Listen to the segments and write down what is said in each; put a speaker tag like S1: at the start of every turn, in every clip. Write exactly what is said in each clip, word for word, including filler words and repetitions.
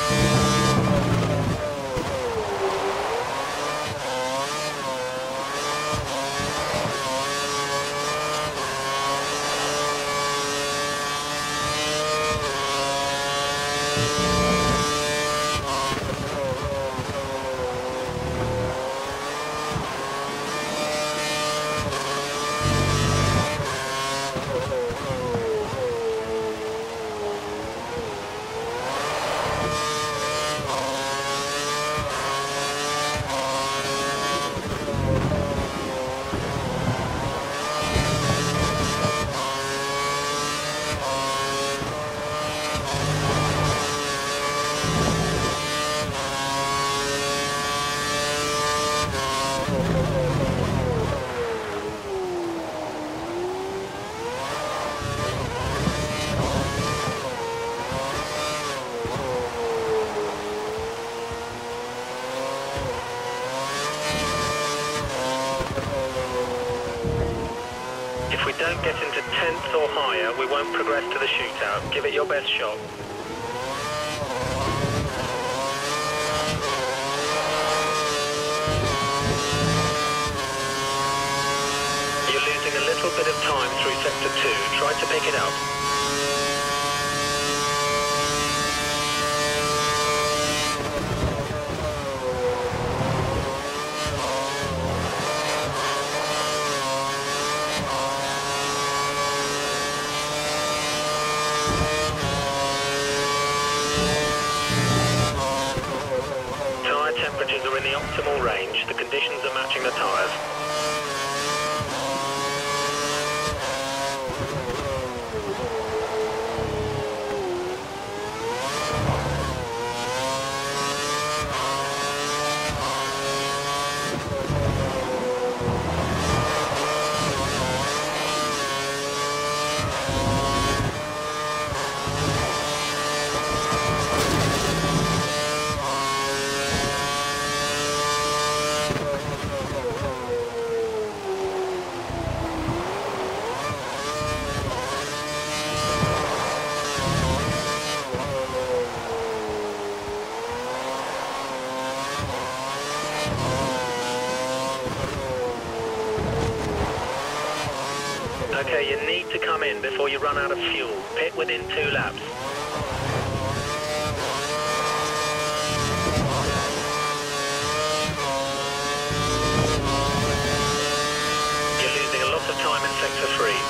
S1: If we don't get into tenth or higher, we won't progress to the shootout. Give it your best shot. You're losing a little bit of time through sector two. Try to pick it up. Temperatures are in the optimal range. The conditions are matching the tyres. Okay, you need to come in before you run out of fuel. Pit within two laps. You're losing a lot of time in sector three.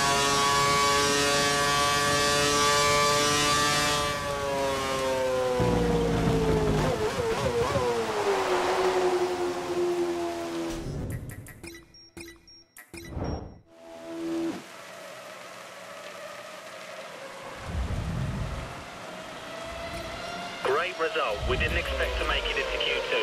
S1: Great result. We didn't expect to make it into Q two.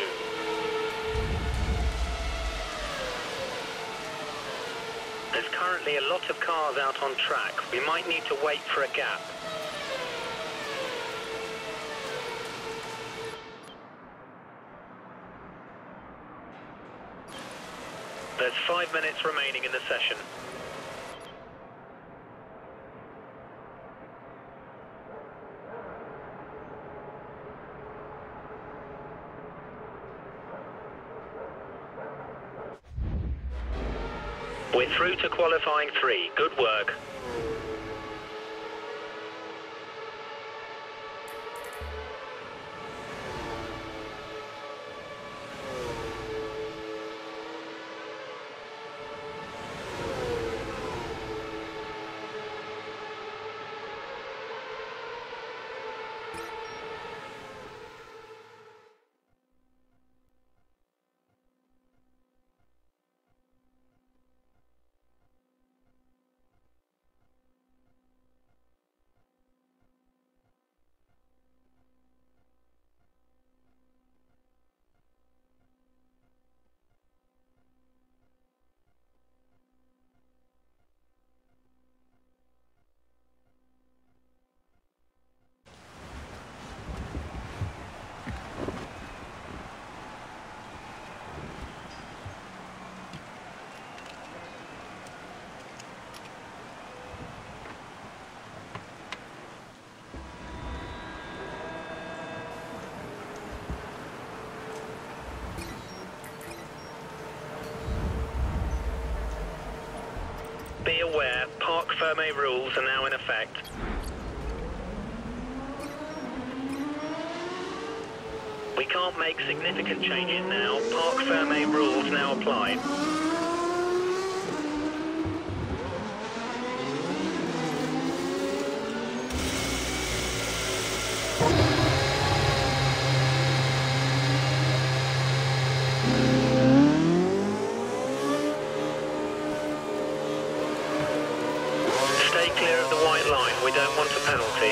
S1: There's currently a lot of cars out on track. We might need to wait for a gap. There's five minutes remaining in the session. We're through to qualifying three. Good work. Ferme rules are now in effect. We can't make significant changes now. Parc Ferme rules now apply. Stay clear of the white line. We don't want a penalty.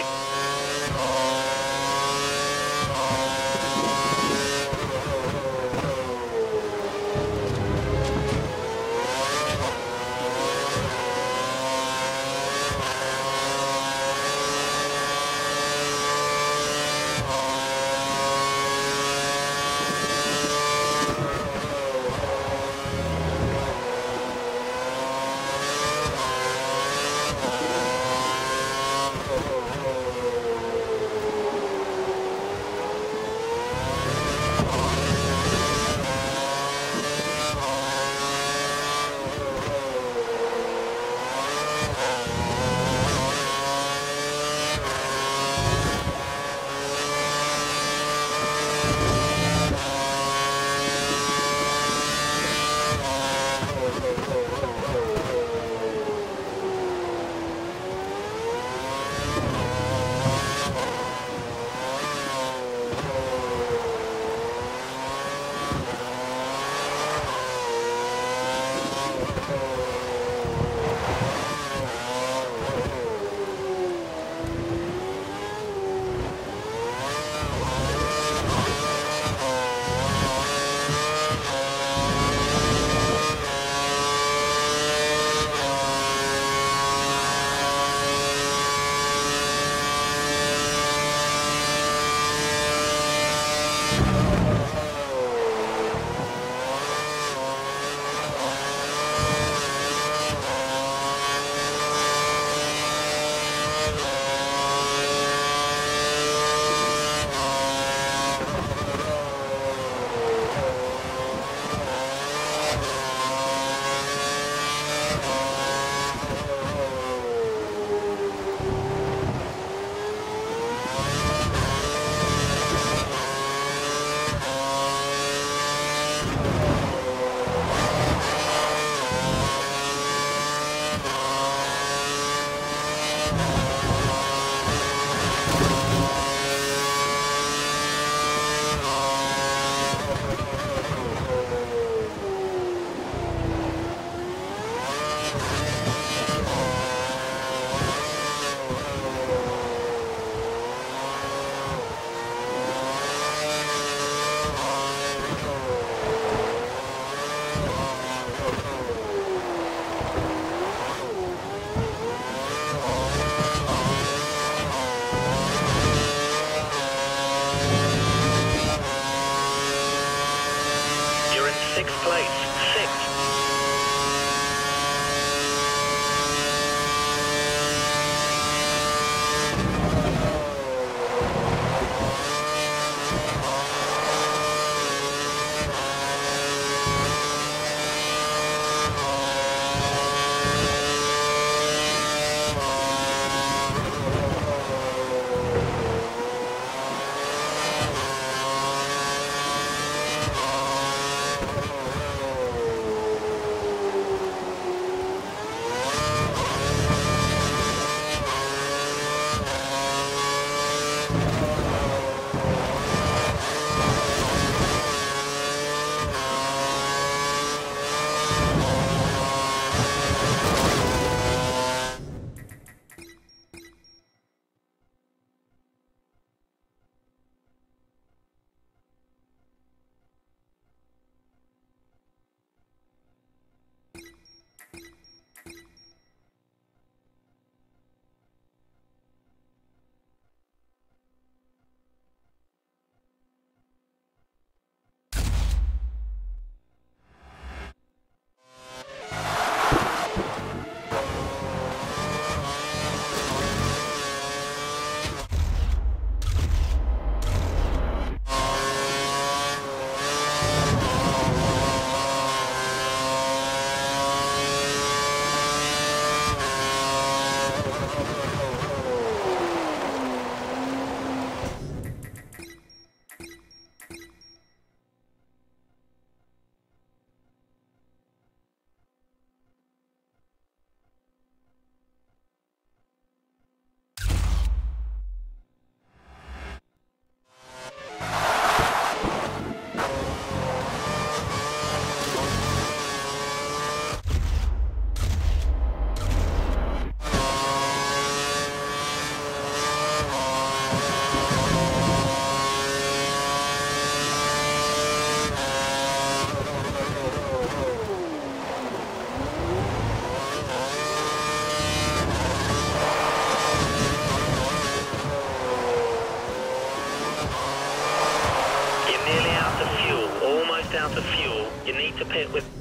S1: out of fuel, you need to pit with...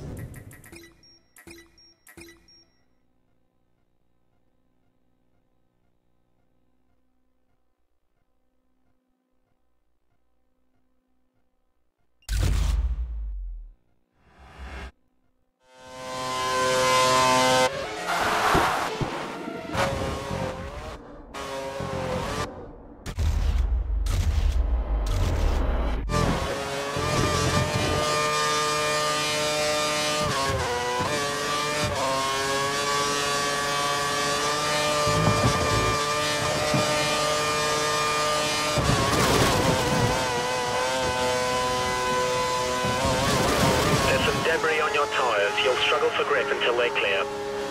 S1: Debris on your tyres. You'll struggle for grip until they clear.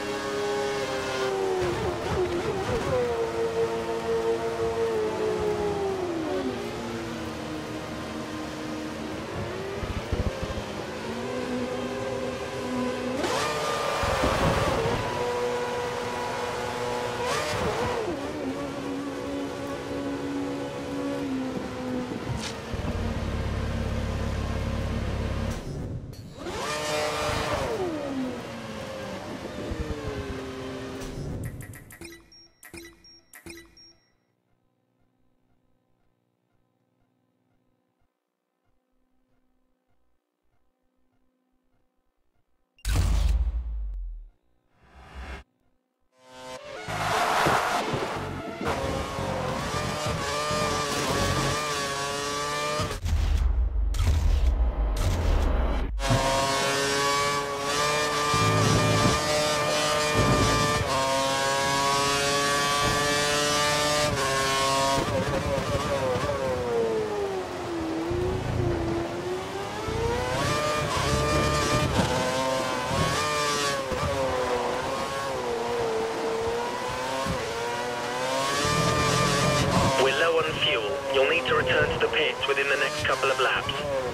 S1: You'll need to return to the pits within the next couple of laps.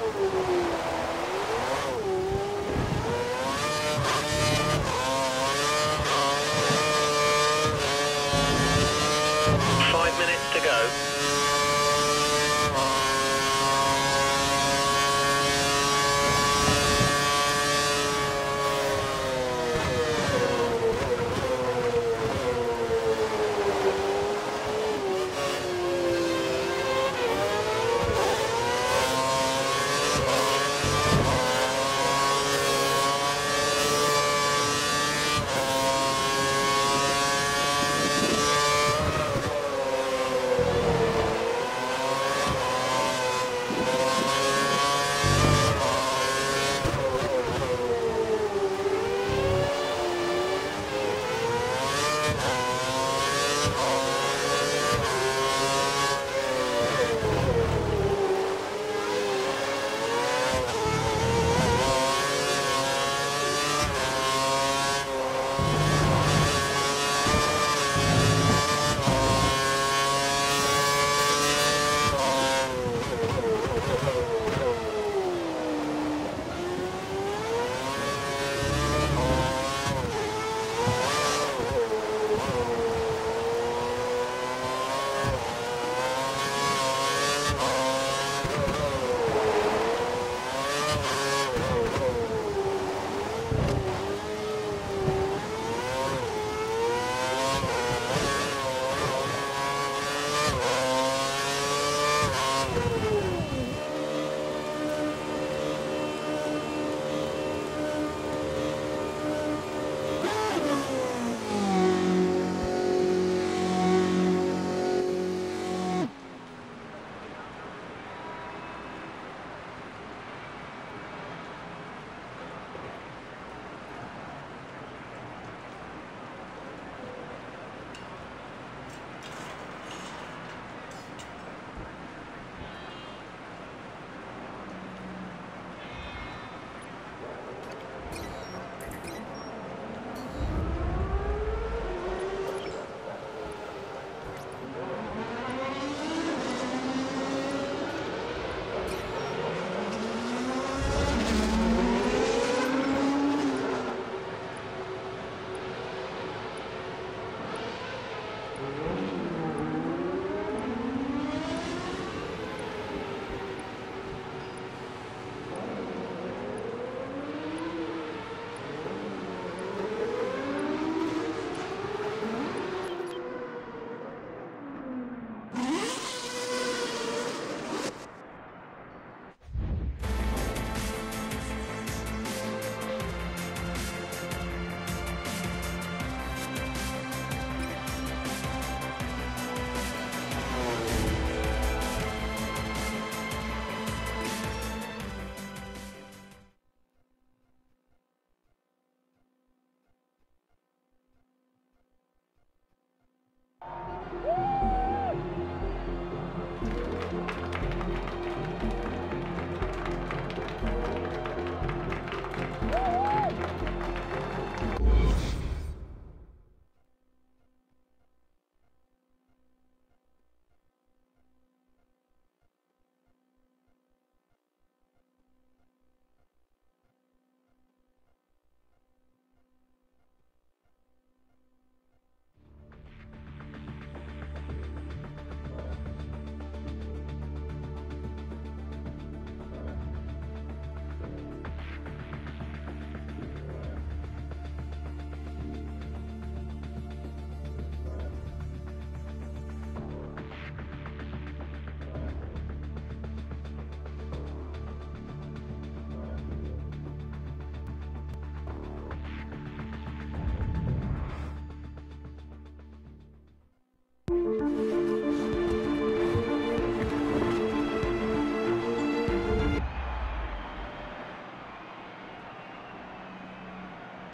S1: Five minutes to go.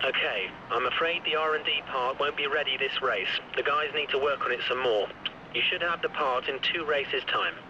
S1: Okay, I'm afraid the R and D part won't be ready this race. The guys need to work on it some more. You should have the part in two races' time.